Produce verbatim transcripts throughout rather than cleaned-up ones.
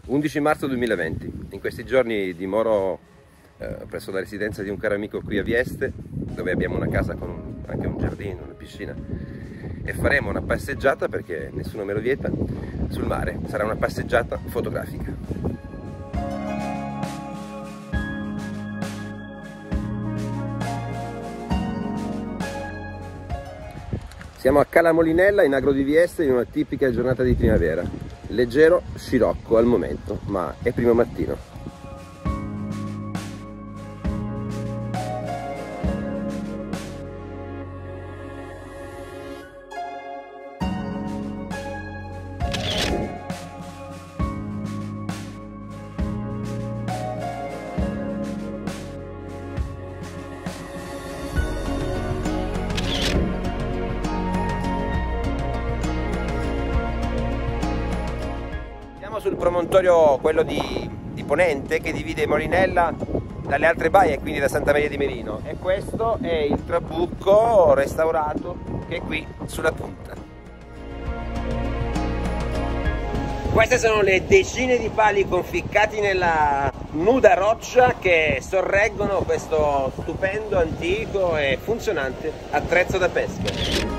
undici marzo duemilaventi, in questi giorni dimoro eh, presso la residenza di un caro amico qui a Vieste, dove abbiamo una casa con un, anche un giardino, una piscina, e faremo una passeggiata, perché nessuno me lo vieta, sul mare. Sarà una passeggiata fotografica. Siamo a Cala Molinella, in Agro di Vieste, in una tipica giornata di primavera. Leggero scirocco al momento, ma è primo mattino. Sul promontorio, quello di, di Ponente, che divide Molinella dalle altre baie, quindi da Santa Maria di Merino, e questo è il trabucco restaurato che è qui sulla punta. Queste sono le decine di pali conficcati nella nuda roccia che sorreggono questo stupendo, antico e funzionante attrezzo da pesca.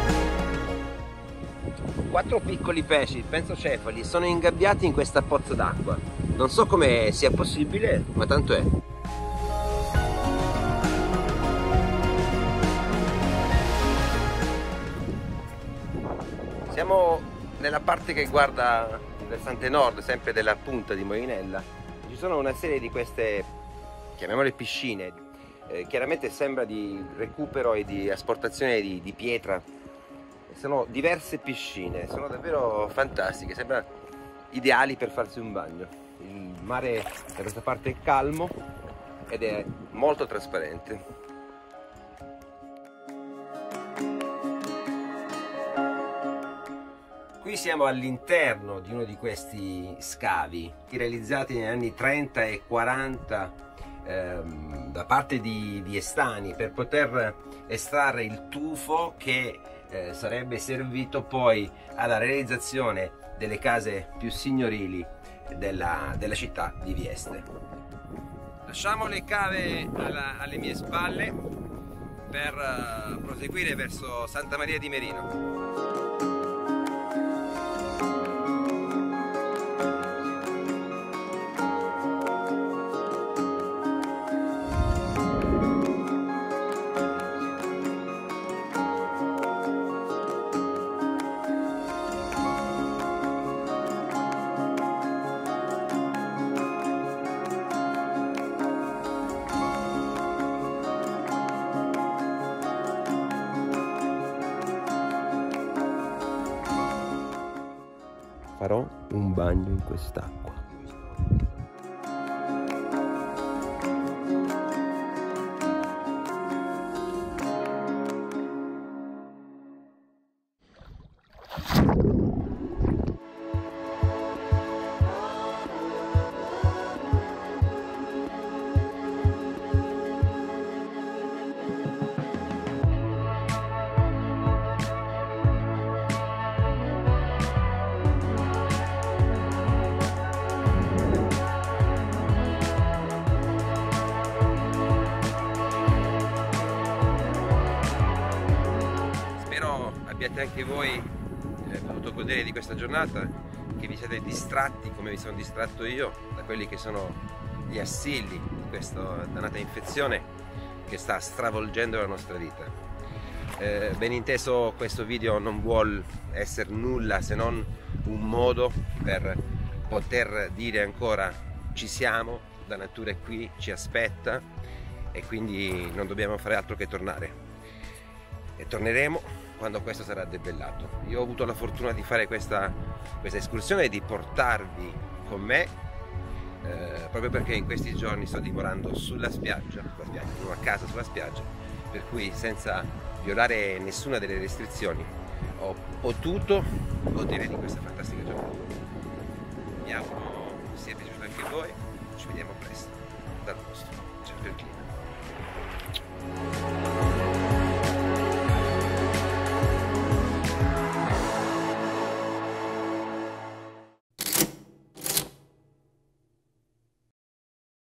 Quattro piccoli pesci, penso cefali, sono ingabbiati in questa pozza d'acqua. Non so come sia possibile, ma tanto è. Siamo nella parte che guarda il versante nord, sempre della punta di Molinella. Ci sono una serie di queste, chiamiamole piscine, eh, chiaramente sembra di recupero e di asportazione di, di pietra. Sono diverse piscine, sono davvero fantastiche, sembra ideali per farsi un bagno. Il mare da questa parte è calmo ed è molto trasparente. Qui siamo all'interno di uno di questi scavi realizzati negli anni trenta e quaranta ehm, da parte di, di Estani per poter estrarre il tufo che Eh, sarebbe servito poi alla realizzazione delle case più signorili della, della città di Vieste. Lasciamo le cave alla, alle mie spalle per uh, proseguire verso Santa Maria di Merino. Farò un bagno in quest'acqua. Abbiate anche voi eh, potuto godere di questa giornata, che vi siete distratti come mi sono distratto io da quelli che sono gli assilli di questa dannata infezione che sta stravolgendo la nostra vita. Eh, ben inteso, questo video non vuol essere nulla se non un modo per poter dire ancora: ci siamo, la natura è qui, ci aspetta e quindi non dobbiamo fare altro che tornare, e torneremo quando questo sarà debellato. Io ho avuto la fortuna di fare questa, questa escursione e di portarvi con me eh, proprio perché in questi giorni sto dimorando sulla spiaggia, sulla spiaggia, in una casa sulla spiaggia, per cui senza violare nessuna delle restrizioni ho potuto godere di questa fantastica giornata. Mi auguro sia piaciuto anche a voi, ci vediamo presto.